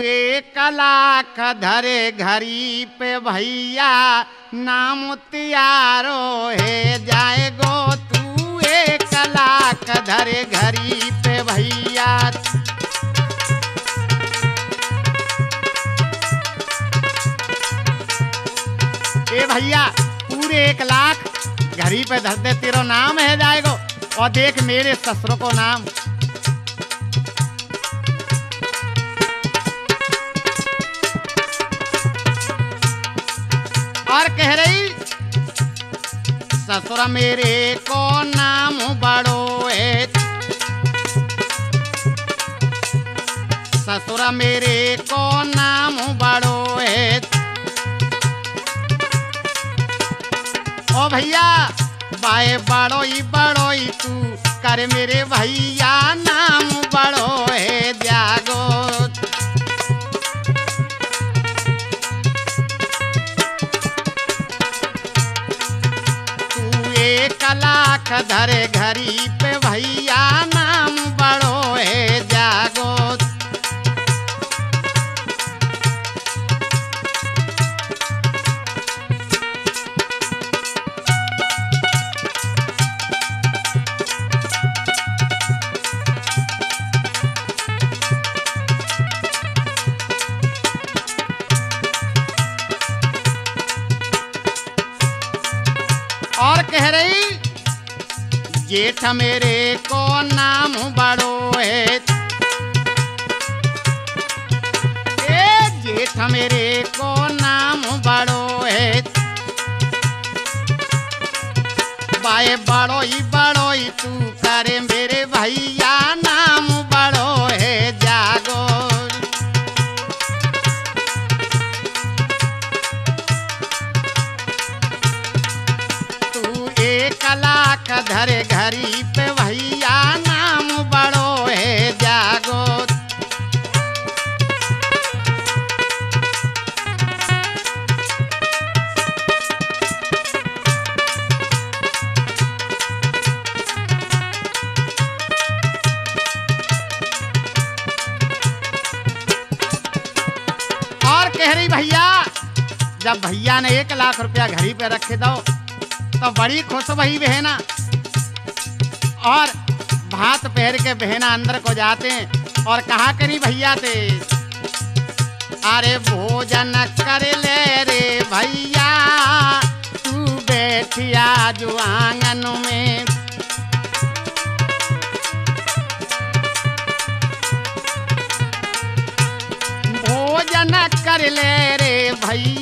एक लाख धरे घड़ी पे भैया नाम त्यारो है जाएगो। तू 1 लाख धरे घड़ी पे भैया। ए भैया पूरे 1 लाख घड़ी पे धर दे, तेरो नाम है जाएगो। और देख मेरे ससुर को नाम। और कह रही ससुर मेरे को नाम बड़ो है, ससुर मेरे को नाम बड़ो है। ओ भैया बाए बड़ोई तू कर मेरे भैया नाम बड़ो है जागो। तू 1 लाख धरे घड़ी पे भैया नाम बड़ो है जागो। और कह रही जेठ मेरे को नाम बड़ो है, ए जेठ मेरे को नाम बड़ो है। बाए बड़ोई तू करे मेरे भैया नाम बड़ो है जागो। 1 लाख धरे घड़ी पे भैया नाम बड़ो है जागो। और कह रही भैया जब भैया ने 1 लाख रुपया घड़ी पे रखे दो तो बड़ी खुश भई बहना। और भात पहर के बहना अंदर को जाते और कहा करी भैया ते अरे भोजन कर ले रे भैया तू बैठिया जो आंगन में। भोजन कर ले रे भैया